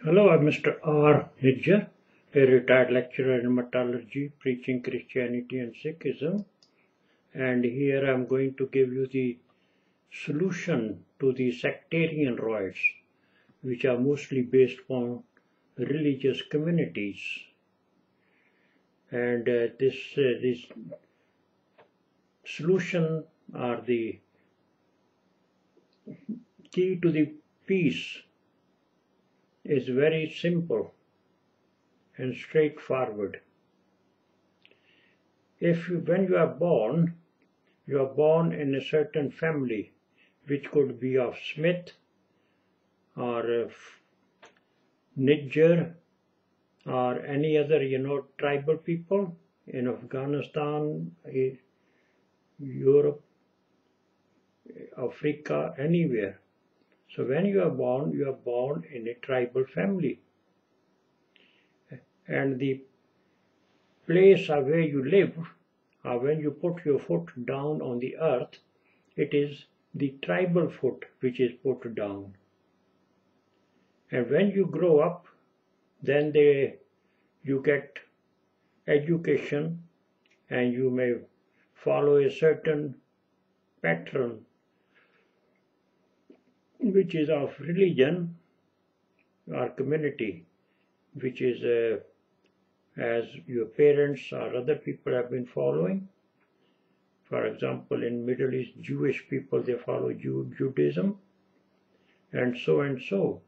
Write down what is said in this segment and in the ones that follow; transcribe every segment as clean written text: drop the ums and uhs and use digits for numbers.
Hello, I'm Mr. R. Nijjar, a retired lecturer in metallurgy, preaching Christianity and Sikhism. And here I'm going to give you the solution to the sectarian riots, which are mostly based on religious communities. And this solution or the key to the peace is very simple and straightforward. When you are born in a certain family, which could be of Smith or Nijjar or any other, tribal people in Afghanistan, Europe, Africa, anywhere. So when you are born in a tribal family. And the place where you live, or when you put your foot down on the earth, it is the tribal foot which is put down. And when you grow up, then you get education and you may follow a certain pattern which is of religion or community, which is as your parents or other people have been following. For example, in Middle East, Jewish people, they follow Judaism, and so and so.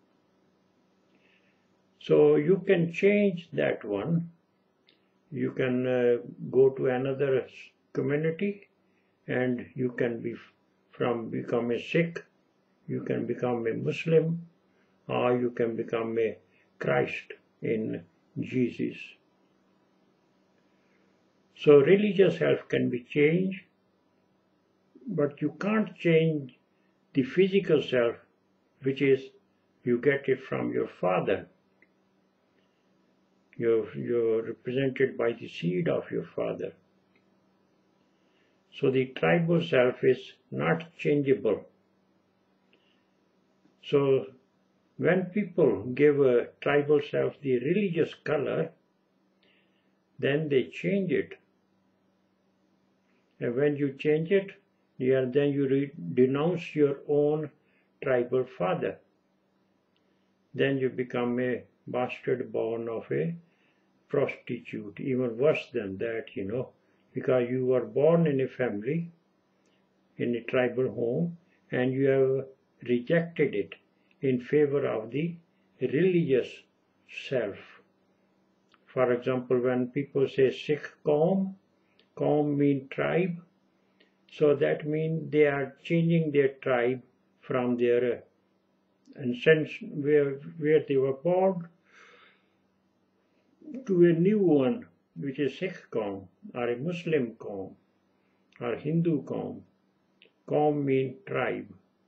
So you can change that one. You can go to another community, and you can become a Sikh, you can become a Muslim, or you can become a Christ in Jesus. So religious self can be changed, but you can't change the physical self, which is you get it from your father. You're represented by the seed of your father. So the tribal self is not changeable. So when people give a tribal self the religious color, then they change it. And when you change it, then you denounce your own tribal father. Then you become a bastard born of a prostitute, even worse than that, because you were born in a family, in a tribal home, and you have rejected it in favor of the religious self. For example, when people say Sikh Qaum means tribe, so that means they are changing their tribe from their sense where they were born to a new one, which is Sikh Qaum or a Muslim Qaum or Hindu Qaum. Qaum means tribe.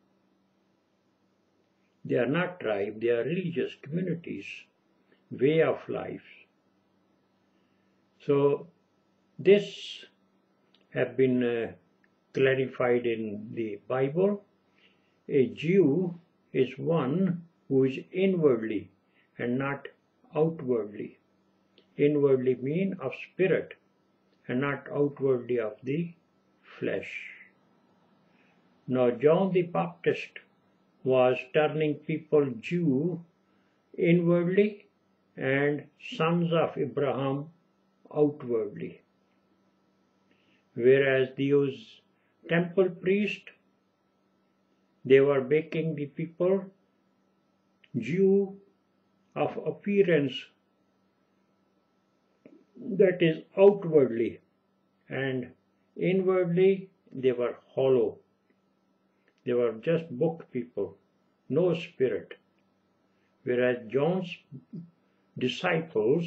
They are not tribe, they are religious communities, way of life. So this have been clarified in the Bible. A Jew is one who is inwardly and not outwardly. Inwardly mean of spirit and not outwardly of the flesh. Now John the Baptist was turning people Jew inwardly and sons of Abraham outwardly. Whereas those temple priests, they were making the people Jew of appearance, that is outwardly, and inwardly they were hollow. They were just book people, no spirit. Whereas John's disciples,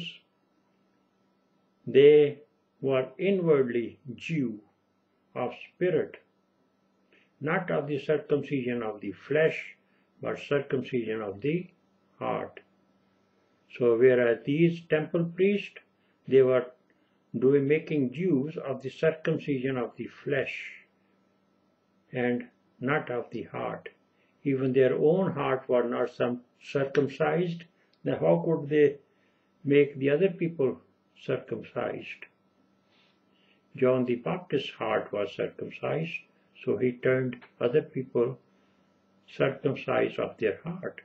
they were inwardly Jew of spirit, not of the circumcision of the flesh, but circumcision of the heart. So whereas these temple priests, they were making Jews of the circumcision of the flesh and not of the heart. Even their own heart were not circumcised, Then how could they make the other people circumcised? John the Baptist's heart was circumcised, so he turned other people circumcised of their heart.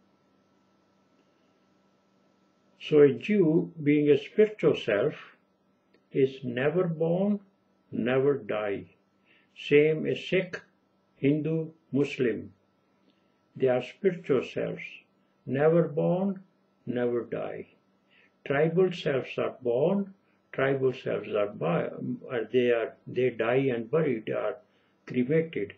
So a Jew, being a spiritual self, is never born, never die. Same as Sikh, Hindu, Muslim. They are spiritual selves, never born, never die. Tribal selves are born, tribal selves are they die and buried, are cremated.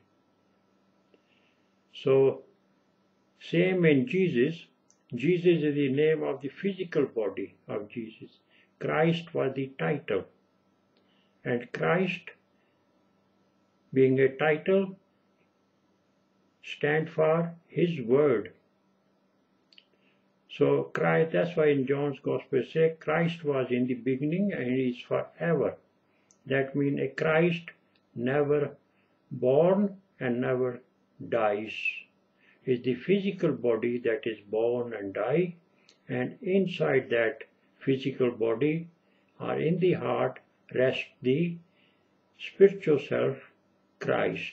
So same in Jesus. Jesus is the name of the physical body of Jesus. Christ was the title. And Christ, being a title, stands for His word. So Christ, that's why in John's Gospel it says Christ was in the beginning and is forever. That means a Christ never born and never dies. Is the physical body that is born and die, and inside that physical body or in the heart rests the spiritual self, Christ.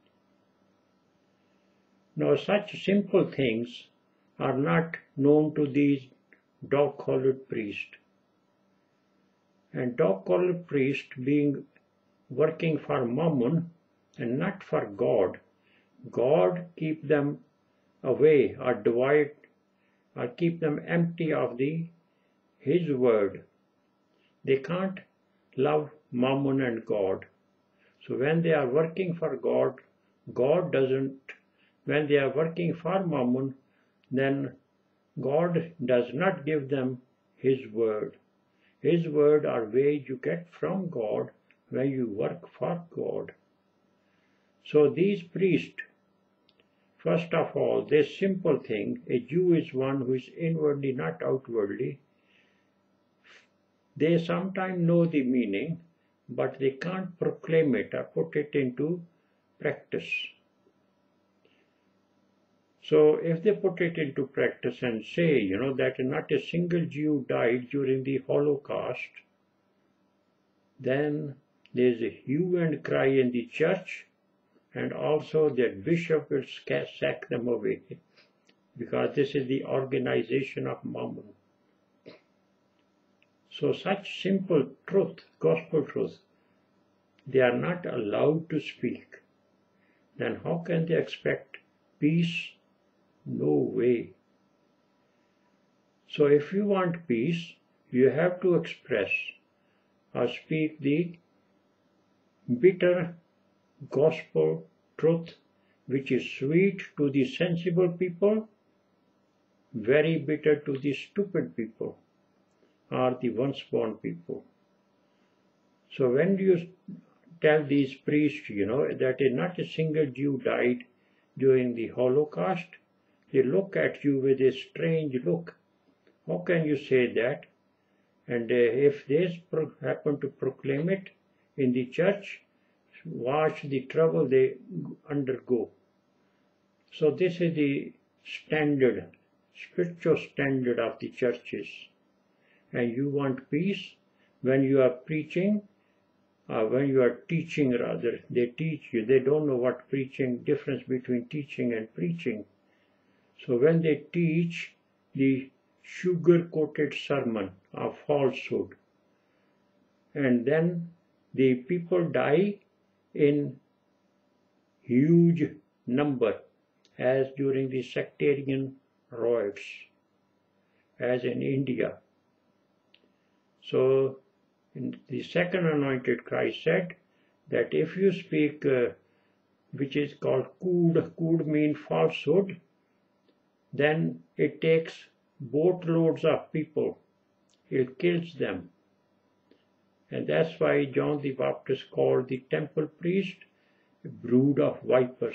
Now such simple things are not known to these dog-collared priests. And dog-collared priests, being working for Mammon and not for God, God keep them away or divide or keep them empty of His word. They can't love Mammon and God. So when they are working for God, God doesn't. When they are working for Mammon, then God does not give them His word. His word or wage you get from God when you work for God. So these priests, first of all, this simple thing, a Jew is one who is inwardly, not outwardly. They sometimes know the meaning, but they can't proclaim it or put it into practice. So if they put it into practice and say, that not a single Jew died during the Holocaust, then there's a hue and cry in the church, and also that bishop will sack them away, because this is the organization of Mammon. So such simple truth, gospel truth, they are not allowed to speak. Then how can they expect peace? No way. So if you want peace, you have to express or speak the bitter gospel truth, which is sweet to the sensible people, very bitter to the stupid people, or the once-born people. So when you tell these priests, that not a single Jew died during the Holocaust, they look at you with a strange look. How can you say that? And if they happen to proclaim it in the church, watch the trouble they undergo. So this is the standard, spiritual standard of the churches. And you want peace when you are preaching, when you are teaching rather. They teach you. They don't know what difference between teaching and preaching. So when they teach the sugar-coated sermon of falsehood, and then the people die in huge number, as during the sectarian riots, as in India. So in the second anointed Christ said that if you speak, which is called cood means falsehood, then it takes boatloads of people. It kills them. And that's why John the Baptist called the temple priest a brood of vipers.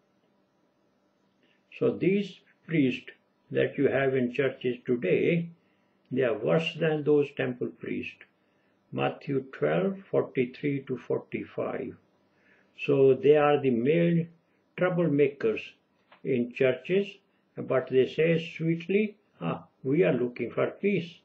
So these priests that you have in churches today, they are worse than those temple priests. Matthew 12:43 to 45. So they are the male troublemakers in churches, but they say sweetly, We are looking for peace.